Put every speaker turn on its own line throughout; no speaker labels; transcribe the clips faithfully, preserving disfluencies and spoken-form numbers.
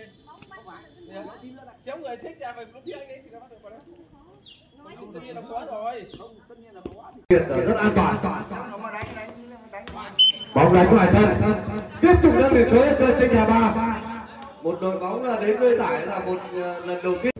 Chéo người thích ra về lúc kia anh ấy thì nó bắt được vào đó. Tất nhiên là có rồi. Không, tất nhiên là có.
Rất an toàn. Bóng đánh ngoài sân. Tiếp tục nâng điểm số lên trên nhà ba. Một đội bóng đến với giải là một lần đầu tiên.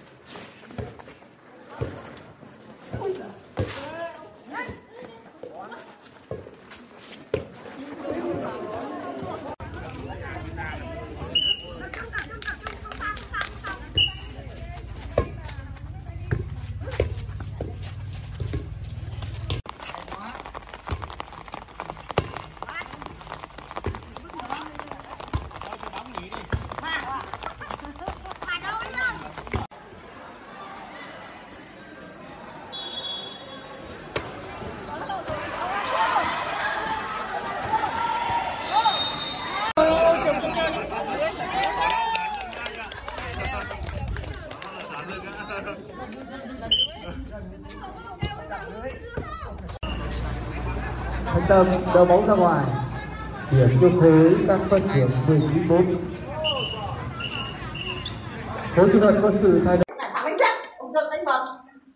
Thanh Tâm đỡ bóng ra ngoài, điểm cho khối đang phân xưởng mười chín bốn. Khối kỹ thuật có sự thay đổi.
Thằng đánh giáp, ông Dương đánh bật.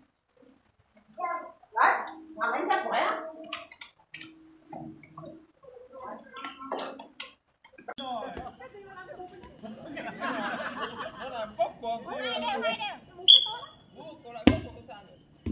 Đấy, thằng đánh giáp của đấy á.
Nó là bốc của cô lại bốc của cô sàn.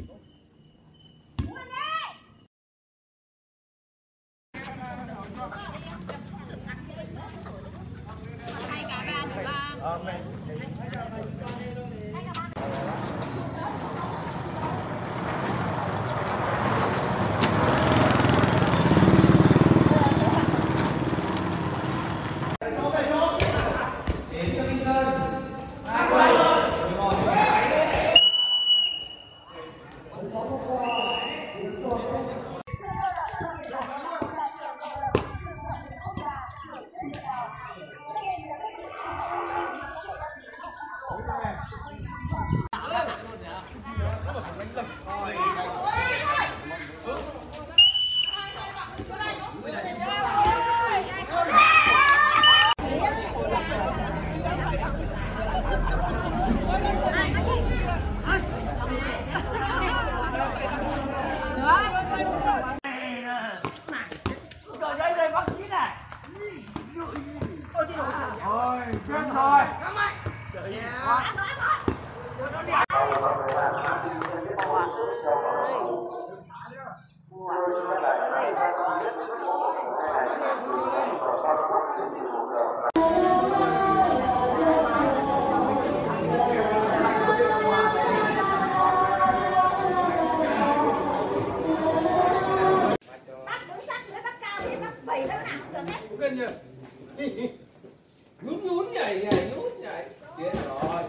Nhún nhún nhảy nhảy nhún nhảy tiến rồi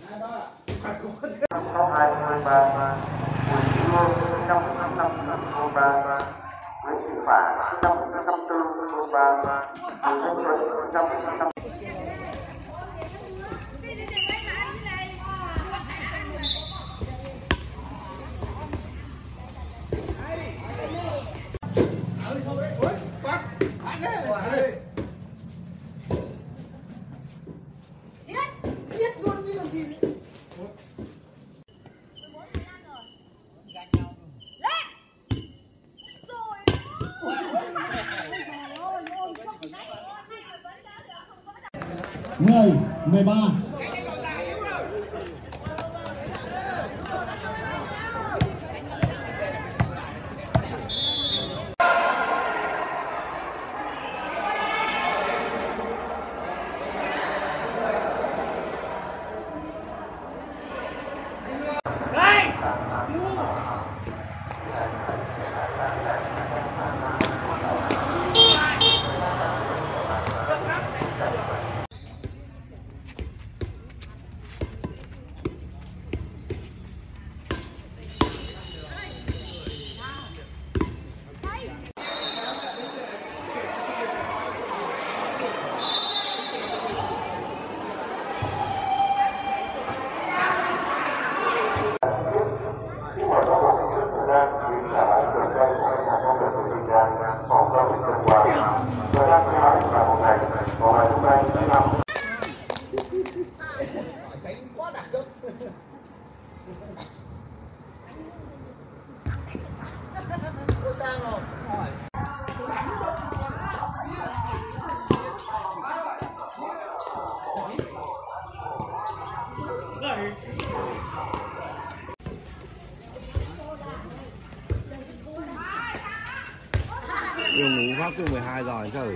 có hai mươi ba mười chín năm năm năm năm ba Nguyễn Thị Phả năm năm tư ba Nguyễn Thanh Tuấn năm năm
mười, mười ba.
nhiều ngủ phát từ mười hai giờ trời.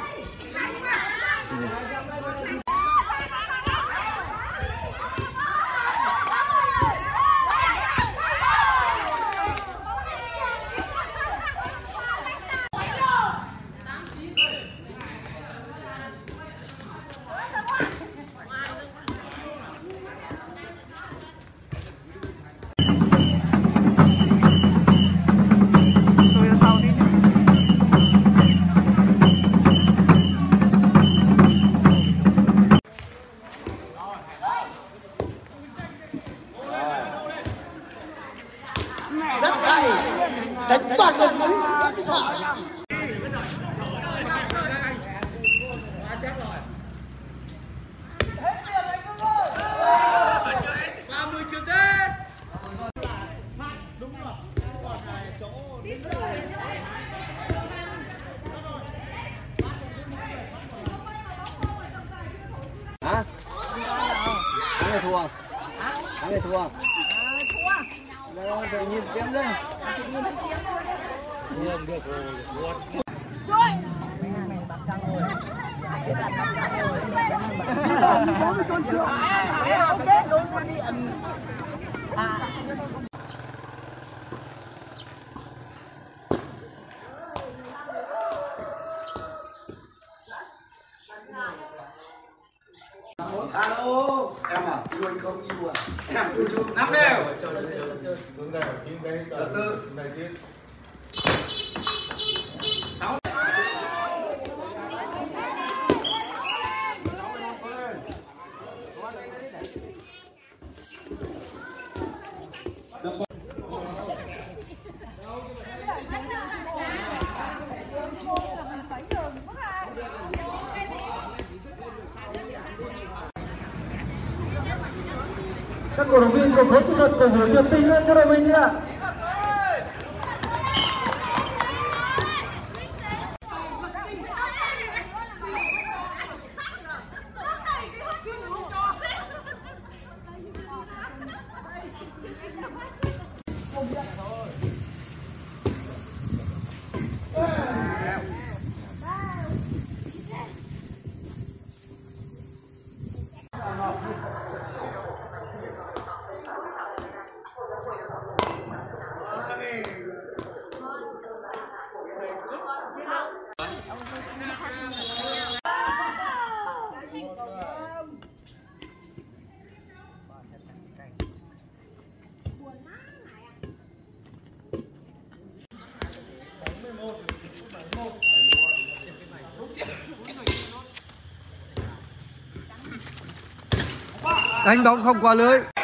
Đánh toàn được mấy cái sợ.
Hả? Thắng hay thua? Thắng hay thua? Rồi, tự nhiên kiếm đi. Được, được rồi. Rồi. Này bạc trăng rồi. Chết là bạc trăng rồi. Có cái con chưa? Ok, luôn con đi ẩn. À.
Alo, em à, yêu anh không yêu à? Em yêu chung năm đều. Chơi chơi chơi. Đứng đây, chín cái tư, này chín. Sáu.
Các cổ động viên cùng với kỹ thuật cổ vũ nhiệt tình lên cho đội mình đi ạ.
Đánh bóng không qua lưới.